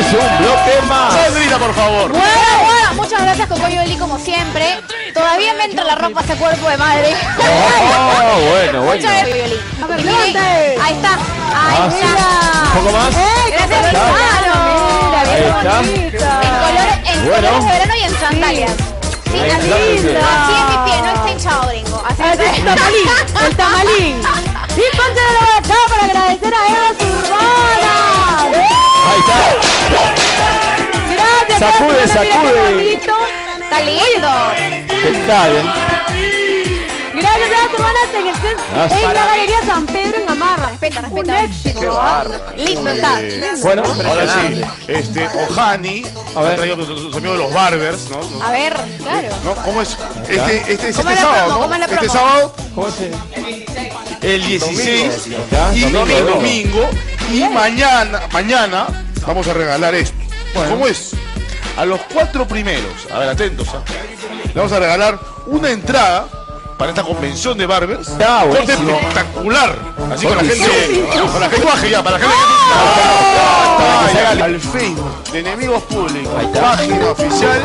un bloque más. Sandrina, por favor. Bueno, muchas gracias, Cocoyoli, como siempre. Todavía me entra la ropa a ese cuerpo de madre. Bueno. Muchas gracias, Cocoyoli. A ver, Y miren, levante. ahí está. Ahí está. Un poco más. Gracias, Mira, Ahí bien está. bonita. En Bueno. colores de verano y en sandalias. Sí, Ahí así, está, así sí. en mi pie, no está hinchado, gringo. Así Ah, está. el tamalín, el tamalín. Y parte de la acá para agradecer a Eva Urbana. Ahí está. Gracias. Sacude, Eva Urbana, mira qué sacude. bonito. Está lindo. Está bien. Gracias a las hermanas en el centro, en la Galería San Pedro en Amarra. Respeta. Un éxito. Lindo está. Bueno, Ahora sí, Ohani A ver. ha traído sus amigos los Barbers, ¿no? A ver, claro. ¿No? ¿Cómo es? Este ¿Cómo es la sábado, promo? ¿no? ¿Cómo es la Este promo? sábado, ¿cómo se? el 16 Ya, y domingo. domingo. Y mañana vamos a regalar esto. ¿Cómo es? A los 4 primeros, a ver, atentos, le vamos a regalar una entrada para esta convención de Barbers. Ya, Corte buenísimo. espectacular. Así con la gente baje ya, para la gente que al Facebook de Enemigos Públicos, página oficial.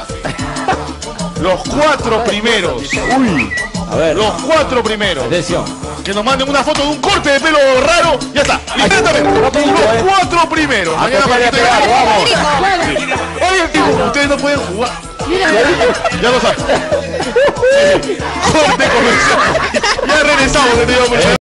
Los 4 primeros. Uy. A ver. Los 4 primeros. Atención. Que nos manden una foto de un corte de pelo raro. Ya está. Inmediatamente. Rapidito, Los 4 primeros. Mañana copiar y a Paquito pegar, Gallego. vamos. Oye, tipo, ustedes no pueden jugar. Ya lo saben. Corte comercial. Ya regresamos, querido muchachos.